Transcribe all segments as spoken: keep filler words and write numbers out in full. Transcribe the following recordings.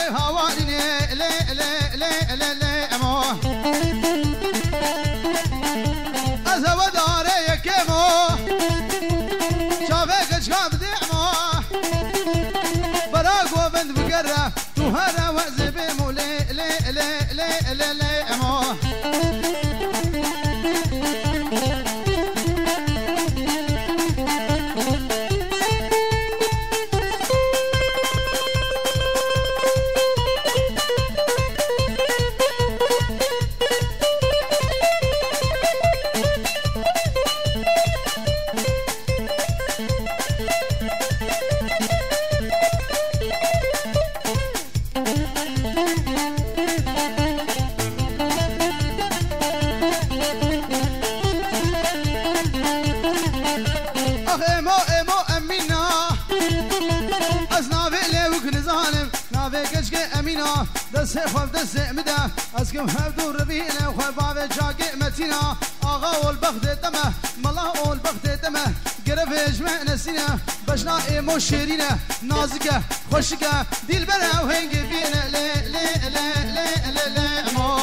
هواني لي لي لي لي لي مو أزهو داري كيمو شافك شكاب دعمو براق وبند بقرة تهرى وزبي مو لي لي لي لي لي لي مو دست خواب دست مده از کم هفدو ربینه خواب باوه جاگه متینه آقا والبخت دمه ملا والبخت دمه گرف اجمع نسینه بشنا ایمو شیرینه نازکه خوشکه دیل بره و هنگی بینه لی لی لی لی لی لی مو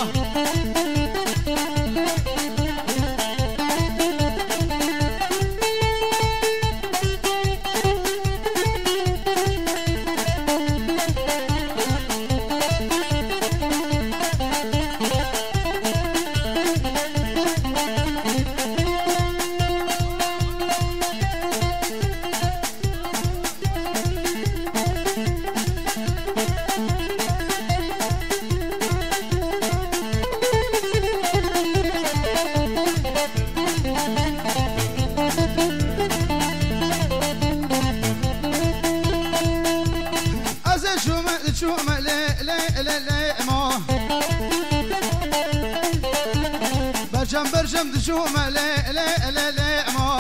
برجم برجم دشومه لي لي لي لي مو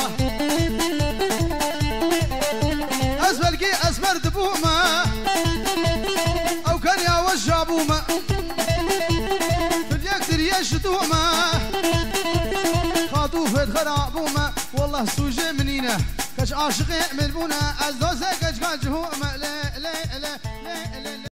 أسفلقي أسمر دبومه أو كان يا وجابومه فليقدر يشتومه خاطوف خرابومه والله سوجي منينه كش عاشقي ملبونه أزوزه كش كان جهومه لي لي لي لي لي